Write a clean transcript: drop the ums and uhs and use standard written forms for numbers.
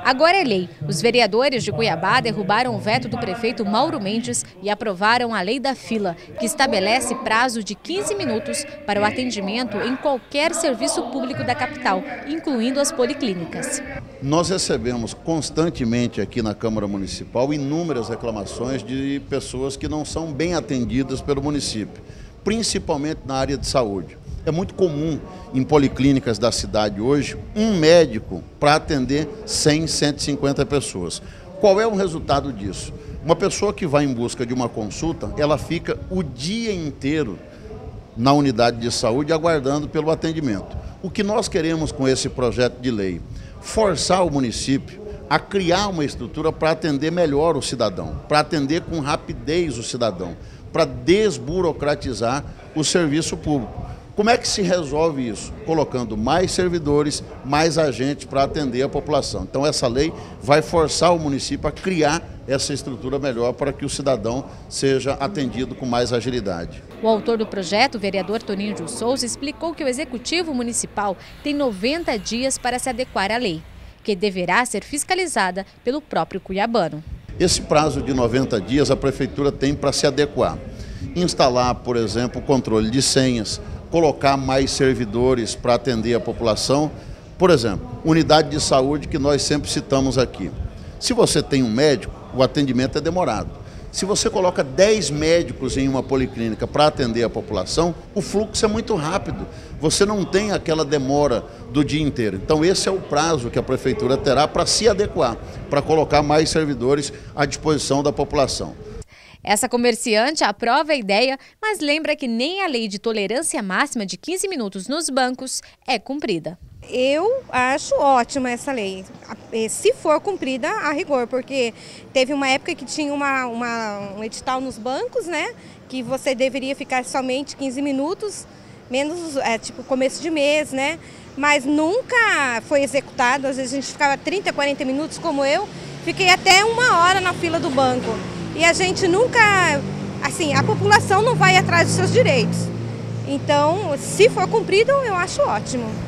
Agora é lei. Os vereadores de Cuiabá derrubaram o veto do prefeito Mauro Mendes e aprovaram a Lei da Fila, que estabelece prazo de 15 minutos para o atendimento em qualquer serviço público da capital, incluindo as policlínicas. Nós recebemos constantemente aqui na Câmara Municipal inúmeras reclamações de pessoas que não são bem atendidas pelo município, principalmente na área de saúde. É muito comum em policlínicas da cidade hoje um médico para atender 100, 150 pessoas. Qual é o resultado disso? Uma pessoa que vai em busca de uma consulta, ela fica o dia inteiro na unidade de saúde aguardando pelo atendimento. O que nós queremos com esse projeto de lei? Forçar o município a criar uma estrutura para atender melhor o cidadão, para atender com rapidez o cidadão, para desburocratizar o serviço público. Como é que se resolve isso? Colocando mais servidores, mais agentes para atender a população. Então essa lei vai forçar o município a criar essa estrutura melhor para que o cidadão seja atendido com mais agilidade. O autor do projeto, o vereador Toninho de Souza, explicou que o Executivo Municipal tem 90 dias para se adequar à lei, que deverá ser fiscalizada pelo próprio cuiabano. Esse prazo de 90 dias a Prefeitura tem para se adequar. Instalar, por exemplo, o controle de senhas, colocar mais servidores para atender a população. Por exemplo, unidade de saúde que nós sempre citamos aqui. Se você tem um médico, o atendimento é demorado. Se você coloca 10 médicos em uma policlínica para atender a população, o fluxo é muito rápido. Você não tem aquela demora do dia inteiro. Então esse é o prazo que a Prefeitura terá para se adequar, para colocar mais servidores à disposição da população. Essa comerciante aprova a ideia, mas lembra que nem a lei de tolerância máxima de 15 minutos nos bancos é cumprida. Eu acho ótima essa lei, se for cumprida a rigor, porque teve uma época que tinha um edital nos bancos, né, que você deveria ficar somente 15 minutos, menos tipo começo de mês, né, mas nunca foi executado. Às vezes a gente ficava 30, 40 minutos, como eu, fiquei até 1 hora na fila do banco. E a gente nunca, assim, a população não vai atrás dos seus direitos. Então, se for cumprido, eu acho ótimo.